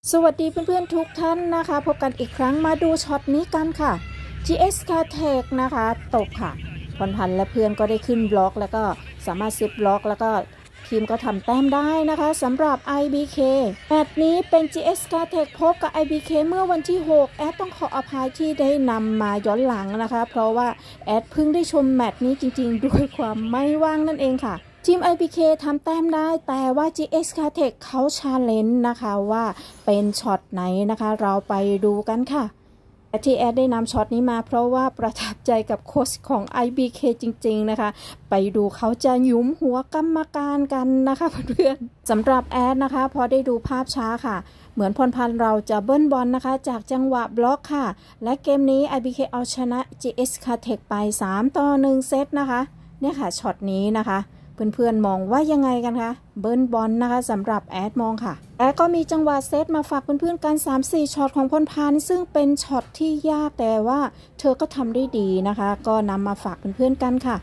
สวัสดีเพื่อนๆทุกท่านนะคะพบกันอีกครั้งมาดูช็อตนี้กันค่ะ GSK Tech นะคะตกค่ะพรพันธ์และเพื่อนก็ได้ขึ้นบล็อกแล้วก็สามารถซิปบล็อกแล้วก็ทีมก็ทำแต้มได้นะคะสำหรับ IBK แมตช์นี้เป็น GSK Tech พบกับ IBK เมื่อวันที่ 6 แอดต้องขออภัยที่ได้นำมาย้อนหลังนะคะเพราะว่าแอดเพิ่งได้ชมแมตช์นี้จริงๆด้วยความไม่ว่างนั่นเองค่ะทีม IBK ทำแต้มได้แต่ว่า GSK Tech เขาชาเลนจ์นะคะว่าเป็นช็อตไหนนะคะเราไปดูกันค่ะที่แอดได้นำช็อตนี้มาเพราะว่าประทับใจกับโค้ชของ IBK จริงๆนะคะไปดูเขาจะหยุมหัวกรรมการกันนะคะเพื่อนๆสำหรับแอดนะคะพอได้ดูภาพช้าค่ะเหมือนพรพันธ์เราจะเบิ้ลบอลนะคะจากจังหวะบล็อกค่ะและเกมนี้ IBK เอาชนะ GSK Tech ไป3-1 เซตนะคะเนี่ยค่ะช็อตนี้นะคะเพื่อนๆมองว่ายังไงกันคะเบิร์นบอลนะคะสำหรับแอดมองค่ะแอดก็มีจังหวะเซตมาฝากเพื่อนๆกัน 3-4 ช็อตของพรพันธ์ซึ่งเป็นช็อตที่ยากแต่ว่าเธอก็ทำได้ดีนะคะก็นำมาฝากเพื่อนๆกันค่ะ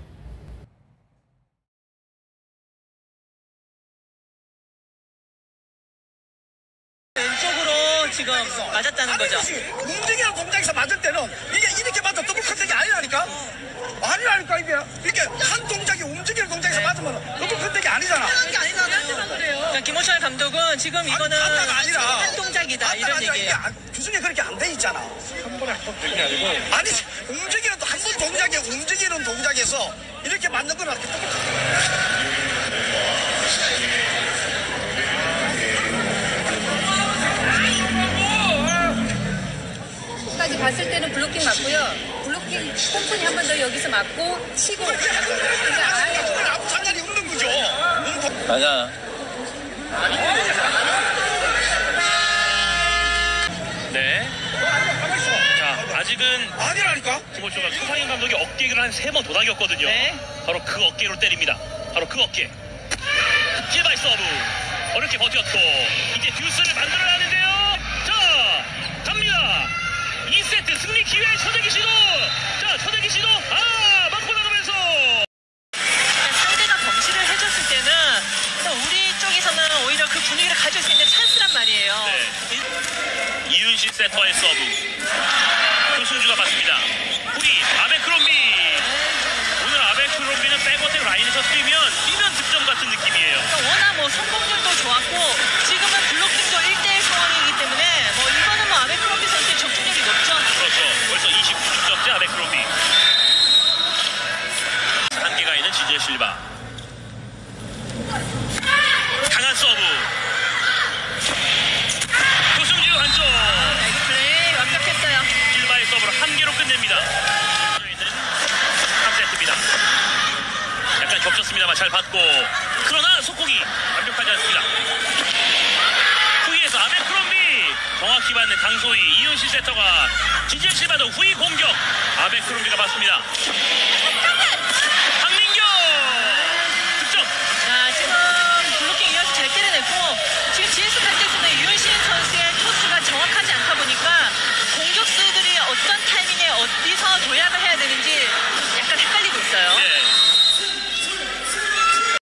지금 맞았다는 거죠. 움직이는 동작에서 맞을 때는 이게 이렇게 맞아 더블 컨택이 아니라니까. 아니라니까 이게 이렇게 한 동작이 움직이는 동작에서 맞으면 더블 컨택이 아니잖아. 게 아니잖아요. 그러니까 김호철 감독은 지금 이거는 아니라 한 동작이다 이런 얘기예요. 규정에 그렇게 안 돼 있잖아. 한 번에 한 번 되는 게 아니고. 아니 움직이는 한 번 동작에 움직이는 동작에서 이렇게 맞는 건 이렇게 더블 까지 봤을 때는 블로킹 맞고요. 블로킹 pom폰이 한 번 더 여기서 맞고 치고 그러니까 아예 아무 상관이 없는 거죠. 맞아. 네. 자, 아직은 아니라니까. 김호철가 소상인 감독이 어깨를 한 3번 도닥였거든요. 네. 바로 그 어깨로 때립니다. 바로 그 어깨. 찔바이 서브. 어렵게 버텼고 이제 듀스를 만들어야 하는데요. 자, 갑니다. 2세트 승리 기회 초대기 시도. 자, 초대기 시도. 맞고 나가면서. 상대가 범실을 해줬을 때는 우리 쪽에서는 오히려 그 분위기를 가질 수 있는 찬스란 말이에요. 네. 이윤식 세터의 서브. 표승주가 받습니다. 후리 아베크롬비. 오늘 아베크롬비는 백어택 라인에서 뛰면 득점 같은 느낌이에요. 그러니까 워낙 뭐 성공률도 좋았고 지금은 블로킹도 1대1 상황이기 때문에 뭐 이거는 뭐 아베크롬비 선수의 적중률이 높죠. 그렇죠. 벌써 29득점째 아베크롬비. 한계가 있는 지제 실바. 강한 서브. 표승주 한쪽. 나이스 플레이 완벽했어요. 실바의 서브로 한 개로 끝냅니다. 3세트입니다. 약간 겹쳤습니다만 잘 받고 그러나 속공이 완벽하지 않습니다. 후위에서 아베크롬비 정확히 받는 강소희 이윤시 세터가 지젤 실바도 후위 공격 아베크롬비가 받습니다.